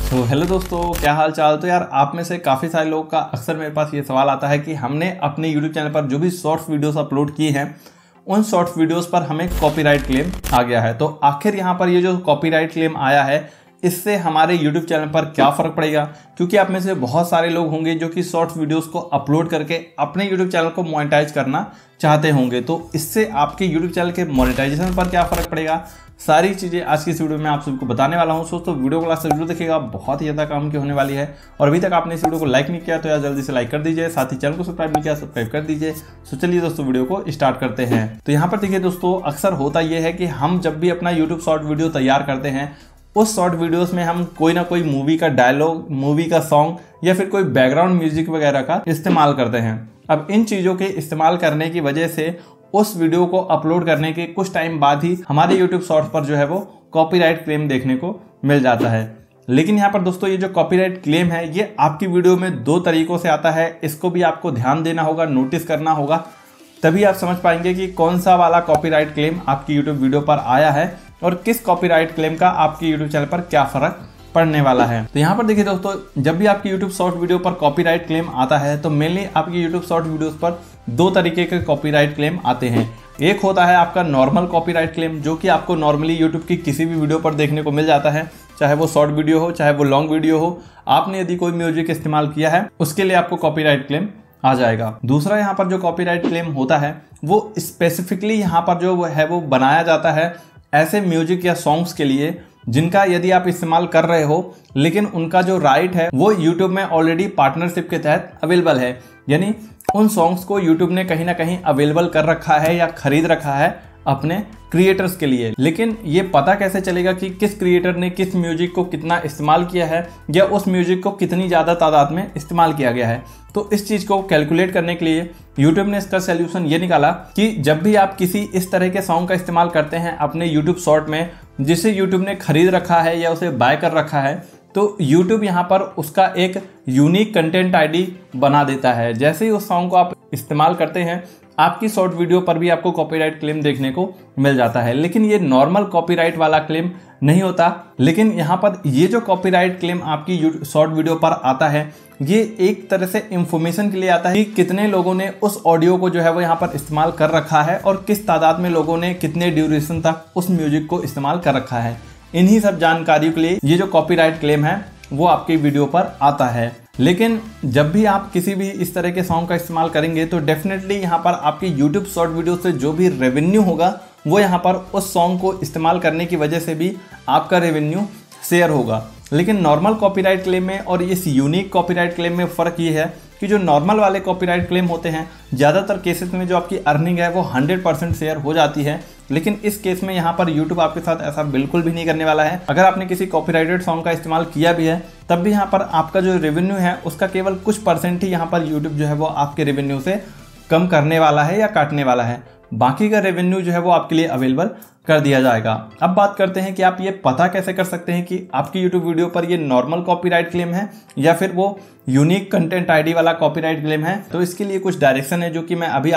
तो हेलो दोस्तों, क्या हाल चाल। तो यार आप में से काफ़ी सारे लोगों का अक्सर मेरे पास ये सवाल आता है कि हमने अपने YouTube चैनल पर जो भी शॉर्ट्स वीडियोस अपलोड किए हैं उन शॉर्ट्स वीडियोस पर हमें कॉपीराइट क्लेम आ गया है। तो आखिर यहाँ पर ये जो कॉपीराइट क्लेम आया है इससे हमारे YouTube चैनल पर क्या फ़र्क पड़ेगा, क्योंकि आप में से बहुत सारे लोग होंगे जो कि शॉर्ट्स वीडियोस को अपलोड करके अपने YouTube चैनल को मोनेटाइज करना चाहते होंगे। तो इससे आपके YouTube चैनल के मोनेटाइजेशन पर क्या फ़र्क पड़ेगा, सारी चीज़ें आज की इस वीडियो में आप सबको बताने वाला हूं। दोस्तों वीडियो को लास्ट तक जरूर देखिएगा, बहुत ही ज़्यादा काम की होने वाली है। और अभी तक आपने इस वीडियो को लाइक नहीं किया तो यार जल्दी से लाइक कर दीजिए, साथ ही चैनल को सब्सक्राइब नहीं किया सब्सक्राइब कर दीजिए। तो चलिए दोस्तों वीडियो को स्टार्ट करते हैं। तो यहाँ पर देखिए दोस्तों, अक्सर होता यह है कि हम जब भी अपना यूट्यूब शॉर्ट वीडियो तैयार करते हैं उस शॉर्ट वीडियोस में हम कोई ना कोई मूवी का डायलॉग, मूवी का सॉन्ग या फिर कोई बैकग्राउंड म्यूजिक वगैरह का इस्तेमाल करते हैं। अब इन चीज़ों के इस्तेमाल करने की वजह से उस वीडियो को अपलोड करने के कुछ टाइम बाद ही हमारे यूट्यूब शॉर्ट्स पर जो है वो कॉपीराइट क्लेम देखने को मिल जाता है। लेकिन यहाँ पर दोस्तों ये जो कॉपीराइट क्लेम है ये आपकी वीडियो में दो तरीकों से आता है। इसको भी आपको ध्यान देना होगा, नोटिस करना होगा, तभी आप समझ पाएंगे कि कौन सा वाला कॉपीराइट क्लेम आपकी यूट्यूब वीडियो पर आया है और किस कॉपीराइट क्लेम का आपके यूट्यूब चैनल पर क्या फ़र्क पड़ने वाला है। तो यहाँ पर देखिए दोस्तों, जब भी आपकी यूट्यूब शॉर्ट वीडियो पर कॉपीराइट क्लेम आता है तो मेनली आपकी यूट्यूब शॉर्ट वीडियोस पर दो तरीके के कॉपीराइट क्लेम आते हैं। एक होता है आपका नॉर्मल कॉपीराइट क्लेम, जो कि आपको नॉर्मली यूट्यूब की किसी भी वीडियो पर देखने को मिल जाता है, चाहे वो शॉर्ट वीडियो हो चाहे वो लॉन्ग वीडियो हो। आपने यदि कोई म्यूजिक इस्तेमाल किया है उसके लिए आपको कॉपीराइट क्लेम आ जाएगा। दूसरा यहाँ पर जो कॉपीराइट क्लेम होता है वो स्पेसिफिकली यहाँ पर जो है वो बनाया जाता है ऐसे म्यूजिक या सॉन्ग्स के लिए जिनका यदि आप इस्तेमाल कर रहे हो लेकिन उनका जो राइट है वो YouTube में ऑलरेडी पार्टनरशिप के तहत अवेलेबल है, यानी उन सॉन्ग्स को YouTube ने कहीं ना कहीं अवेलेबल कर रखा है या खरीद रखा है अपने क्रिएटर्स के लिए। लेकिन ये पता कैसे चलेगा कि किस क्रिएटर ने किस म्यूजिक को कितना इस्तेमाल किया है या उस म्यूजिक को कितनी ज़्यादा तादाद में इस्तेमाल किया गया है। तो इस चीज़ को कैलकुलेट करने के लिए YouTube ने इसका सोल्यूशन ये निकाला कि जब भी आप किसी इस तरह के सॉन्ग का इस्तेमाल करते हैं अपने YouTube शॉर्ट में जिसे YouTube ने खरीद रखा है या उसे बाय कर रखा है, तो YouTube यहाँ पर उसका एक यूनिक कंटेंट आईडी बना देता है। जैसे ही उस सॉन्ग को आप इस्तेमाल करते हैं आपकी शॉर्ट वीडियो पर भी आपको कॉपीराइट क्लेम देखने को मिल जाता है। लेकिन ये नॉर्मल कॉपीराइट वाला क्लेम नहीं होता। लेकिन यहाँ पर ये जो कॉपीराइट क्लेम आपकी शॉर्ट वीडियो पर आता है ये एक तरह से इंफॉर्मेशन के लिए आता है कि कितने लोगों ने उस ऑडियो को जो है वो यहाँ पर इस्तेमाल कर रखा है और किस तादाद में लोगों ने कितने ड्यूरेशन तक उस म्यूजिक को इस्तेमाल कर रखा है। इन्हीं सब जानकारियों के लिए ये जो कॉपीराइट क्लेम है वो आपकी वीडियो पर आता है। लेकिन जब भी आप किसी भी इस तरह के सॉन्ग का इस्तेमाल करेंगे तो डेफिनेटली यहाँ पर आपकी YouTube शॉर्ट वीडियो से जो भी रेवेन्यू होगा वो यहाँ पर उस सॉन्ग को इस्तेमाल करने की वजह से भी आपका रेवेन्यू शेयर होगा। लेकिन नॉर्मल कॉपीराइट क्लेम में और इस यूनिक कॉपीराइट क्लेम में फ़र्क ये है कि जो नॉर्मल वाले कॉपीराइट क्लेम होते हैं ज़्यादातर केसेस में जो आपकी अर्निंग है वो 100% शेयर हो जाती है। लेकिन इस केस में यहाँ पर YouTube आपके साथ ऐसा बिल्कुल भी नहीं करने वाला है। अगर आपने किसी कॉपीराइटेड सॉन्ग का इस्तेमाल किया भी है तब भी यहाँ पर आपका जो रेवेन्यू है उसका केवल कुछ परसेंट ही यहाँ पर YouTube जो है वो आपके रेवेन्यू से कम करने वाला है या काटने वाला है। बाकी का रेवेन्यू जो है वो आपके लिए अवेलेबल कर दिया जाएगा। अब बात करते हैं कि आप ये पता कैसे कर सकते हैं कि आपकी YouTube वीडियो पर ये नॉर्मल कॉपीराइट क्लेम है या फिर वो यूनिक कंटेंट आईडी वाला कॉपीराइट क्लेम है। तो इसके लिए कुछ डायरेक्शन है जो कि अभी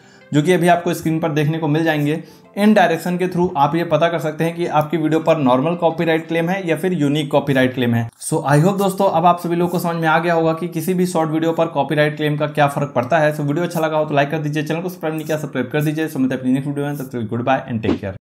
आपको स्क्रीन पर देखने को मिल जाएंगे। इन डायरेक्शन के थ्रू आप ये पता कर सकते हैं कि आपकी वीडियो पर नॉर्मल कॉपीराइट क्लेम है या फिर यूनिक कॉपीराइट क्लेम है। सो आई होप दोस्तों अब आप सभी लोगों को समझ में आ गया होगा कि किसी भी शॉर्ट वीडियो पर कॉपीराइट क्लेम का क्या फर्क पड़ता है। सो वीडियो अच्छा लगा हो तो लाइक कर दीजिए, चैनल को सब्सक्राइब नहीं किया सब्सक्राइब कर दीजिए। सो मिलते हैं अपनी नेक्स्ट वीडियो में, तब तक goodbye and take care.